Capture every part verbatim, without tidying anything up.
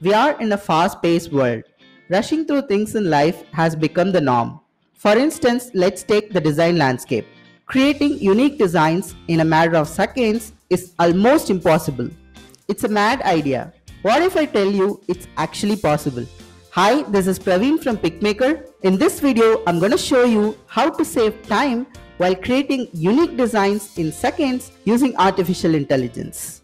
We are in a fast-paced world. Rushing through things in life has become the norm. For instance, let's take the design landscape. Creating unique designs in a matter of seconds is almost impossible. It's a mad idea. What if I tell you it's actually possible? Hi, this is Praveen from PicMaker. In this video, I'm going to show you how to save time while creating unique designs in seconds using artificial intelligence.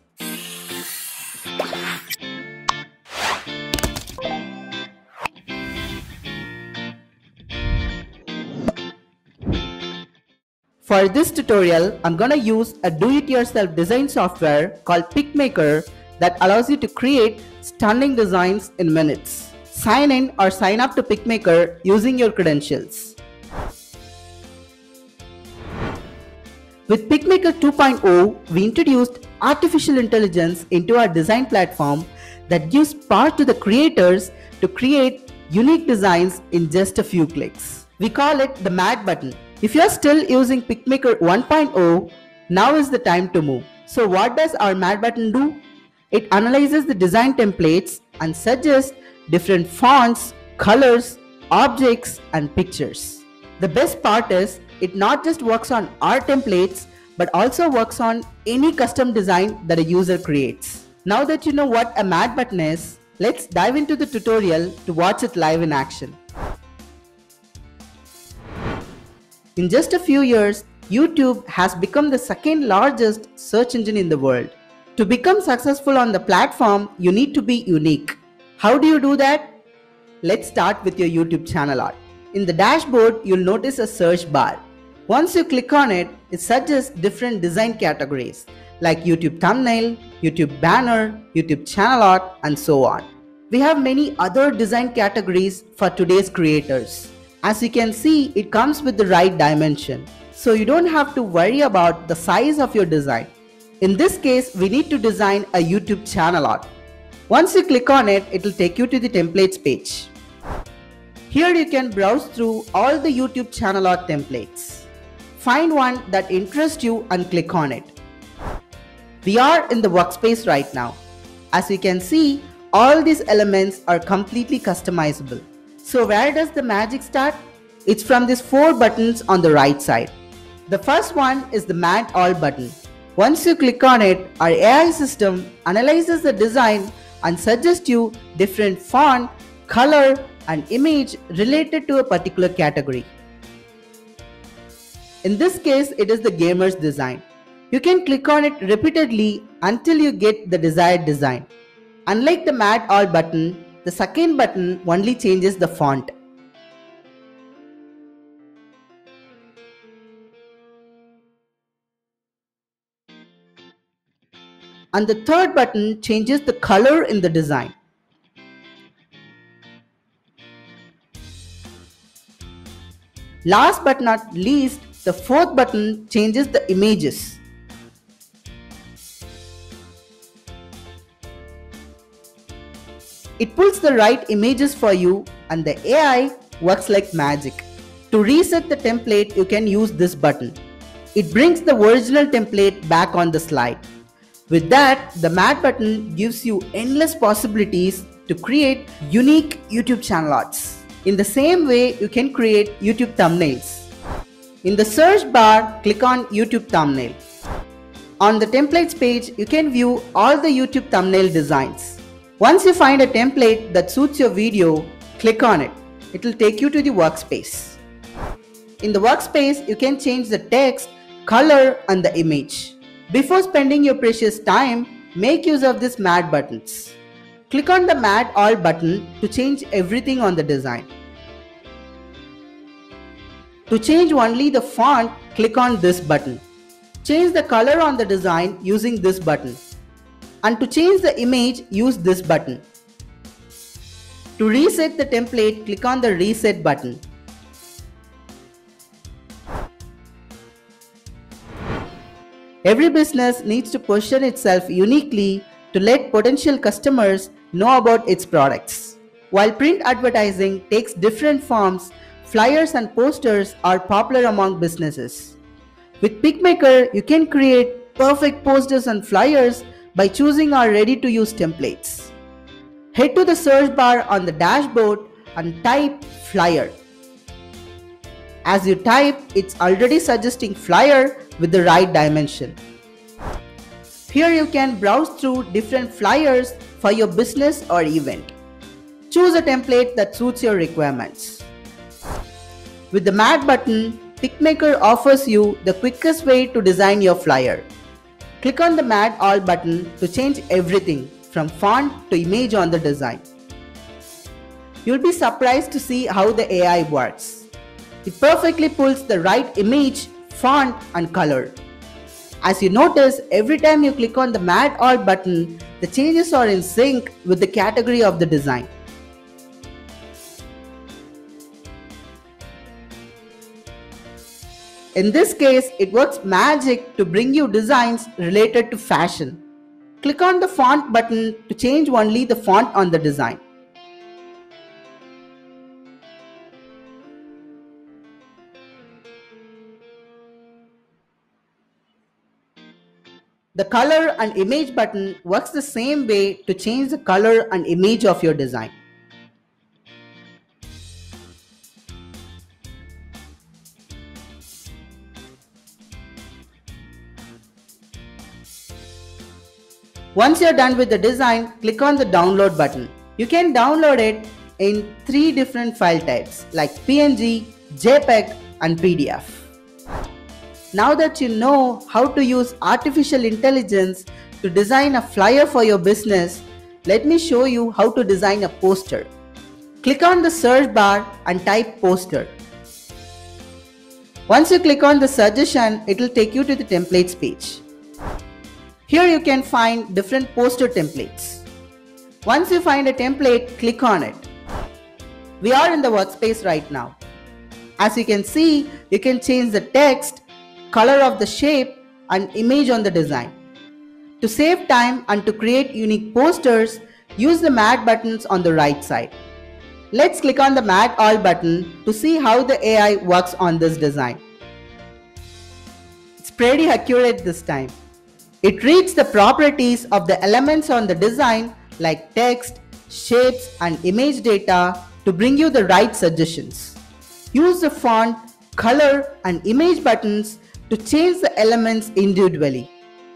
For this tutorial, I'm gonna use a do-it-yourself design software called PicMaker that allows you to create stunning designs in minutes. Sign in or sign up to PicMaker using your credentials. With PicMaker two point oh, we introduced artificial intelligence into our design platform that gives power to the creators to create unique designs in just a few clicks. We call it the Mad Button. If you are still using PicMaker one point oh, now is the time to move. So what does our Mad Button do? It analyzes the design templates and suggests different fonts, colors, objects and pictures. The best part is it not just works on our templates but also works on any custom design that a user creates. Now that you know what a Mad Button is, let's dive into the tutorial to watch it live in action. In just a few years, YouTube has become the second largest search engine in the world. To become successful on the platform, you need to be unique. How do you do that? Let's start with your YouTube channel art. In the dashboard, you'll notice a search bar. Once you click on it, it suggests different design categories like YouTube thumbnail, YouTube banner, YouTube channel art, and so on. We have many other design categories for today's creators. As you can see, it comes with the right dimension, so you don't have to worry about the size of your design. In this case, we need to design a YouTube channel art. Once you click on it, it will take you to the templates page. Here you can browse through all the YouTube channel art templates. Find one that interests you and click on it. We are in the workspace right now. As you can see, all these elements are completely customizable. So where does the magic start? It's from these four buttons on the right side. The first one is the Mad All button. Once you click on it, our A I system analyzes the design and suggests you different font, color and image related to a particular category. In this case, it is the gamer's design. You can click on it repeatedly until you get the desired design. Unlike the Mad All button, the second button only changes the font. And the third button changes the color in the design. Last but not least, the fourth button changes the images. It pulls the right images for you and the A I works like magic. To reset the template, you can use this button. It brings the original template back on the slide. With that, the Mad Button gives you endless possibilities to create unique YouTube channel arts. In the same way, you can create YouTube thumbnails. In the search bar, click on YouTube thumbnail. On the templates page, you can view all the YouTube thumbnail designs. Once you find a template that suits your video, click on it. It will take you to the workspace. In the workspace, you can change the text, color and the image. Before spending your precious time, make use of these Mad Buttons. Click on the Mad All button to change everything on the design. To change only the font, click on this button. Change the color on the design using this button. And to change the image, use this button. To reset the template, click on the Reset button. Every business needs to position itself uniquely to let potential customers know about its products. While print advertising takes different forms, flyers and posters are popular among businesses. With PicMaker, you can create perfect posters and flyers by choosing our ready-to-use templates. Head to the search bar on the dashboard and type flyer. As you type, it's already suggesting flyer with the right dimension. Here you can browse through different flyers for your business or event. Choose a template that suits your requirements. With the Matte button, PicMaker offers you the quickest way to design your flyer. Click on the Matte All button to change everything from font to image on the design. You'll be surprised to see how the A I works. It perfectly pulls the right image, font and color. As you notice, every time you click on the Matte All button, the changes are in sync with the category of the design. In this case, it works magic to bring you designs related to fashion. Click on the Font button to change only the font on the design. The Color and Image button works the same way to change the color and image of your design. Once you're done with the design, click on the Download button. You can download it in three different file types like P N G, JPEG and P D F. Now that you know how to use artificial intelligence to design a flyer for your business, let me show you how to design a poster. Click on the search bar and type poster. Once you click on the suggestion, it will take you to the templates page. Here you can find different poster templates. Once you find a template, click on it. We are in the workspace right now. As you can see, you can change the text, color of the shape and image on the design. To save time and to create unique posters, use the Matte buttons on the right side. Let's click on the Matte All button to see how the A I works on this design. It's pretty accurate this time. It reads the properties of the elements on the design like text, shapes and image data to bring you the right suggestions. Use the font, color and image buttons to change the elements individually.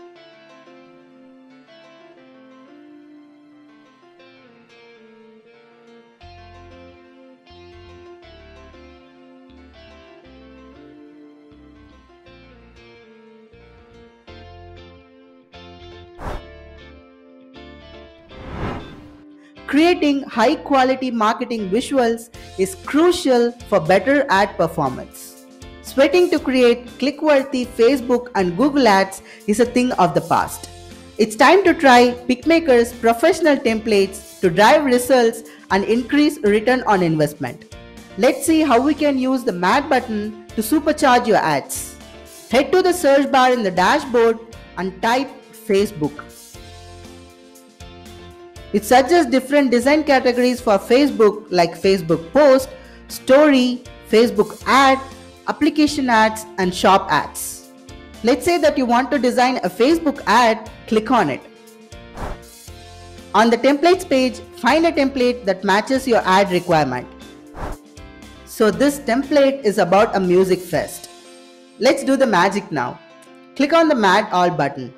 Creating high-quality marketing visuals is crucial for better ad performance. Sweating to create click-worthy Facebook and Google ads is a thing of the past. It's time to try PicMaker's professional templates to drive results and increase return on investment. Let's see how we can use the Matte button to supercharge your ads. Head to the search bar in the dashboard and type Facebook. It suggests different design categories for Facebook like Facebook Post, Story, Facebook Ad, Application Ads and Shop Ads. Let's say that you want to design a Facebook ad, click on it. On the templates page, find a template that matches your ad requirement. So this template is about a music fest. Let's do the magic now. Click on the Matte All button.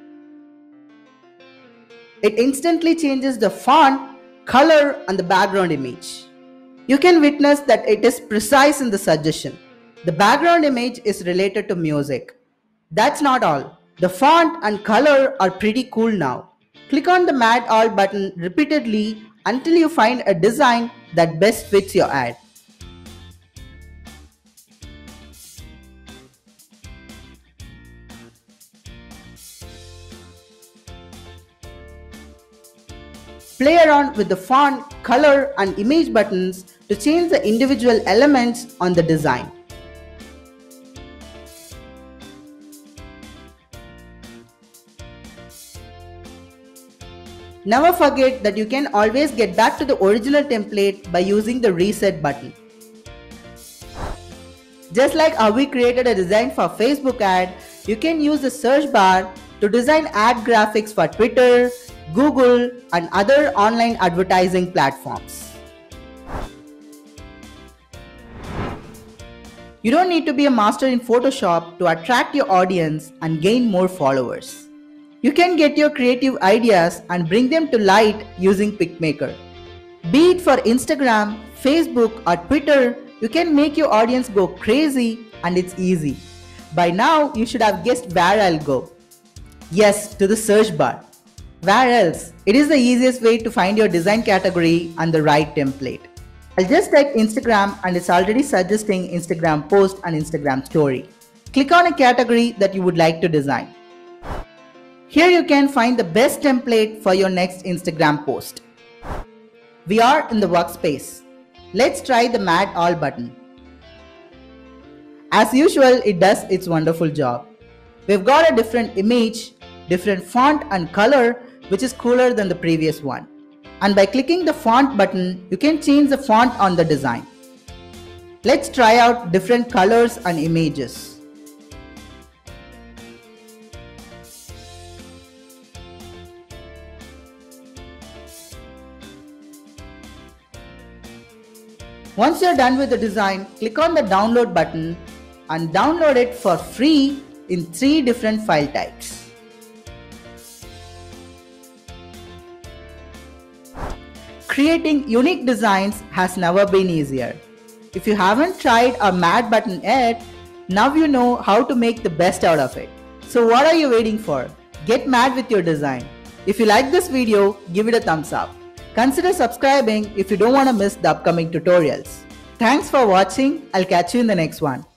It instantly changes the font, color and the background image. You can witness that it is precise in the suggestion. The background image is related to music. That's not all. The font and color are pretty cool now. Click on the Matte All button repeatedly until you find a design that best fits your ad. Play around with the font, color and image buttons to change the individual elements on the design. Never forget that you can always get back to the original template by using the Reset button. Just like how we created a design for Facebook ad, you can use the search bar to design ad graphics for Twitter, Google, and other online advertising platforms. You don't need to be a master in Photoshop to attract your audience and gain more followers. You can get your creative ideas and bring them to light using PicMaker. Be it for Instagram, Facebook, or Twitter, you can make your audience go crazy, and it's easy. By now, you should have guessed where I'll go. Yes, to the search bar. Where else? It is the easiest way to find your design category and the right template. I'll just type Instagram and it's already suggesting Instagram post and Instagram story. Click on a category that you would like to design. Here you can find the best template for your next Instagram post. We are in the workspace. Let's try the Mad All button. As usual, it does its wonderful job. We've got a different image, different font and color, which is cooler than the previous one. And by clicking the font button, you can change the font on the design. Let's try out different colors and images. Once you're done with the design, click on the download button and download it for free in three different file types. Creating unique designs has never been easier. If you haven't tried our Mad button yet, now you know how to make the best out of it. So what are you waiting for? Get mad with your design. If you like this video, give it a thumbs up. Consider subscribing if you don't want to miss the upcoming tutorials. Thanks for watching. I'll catch you in the next one.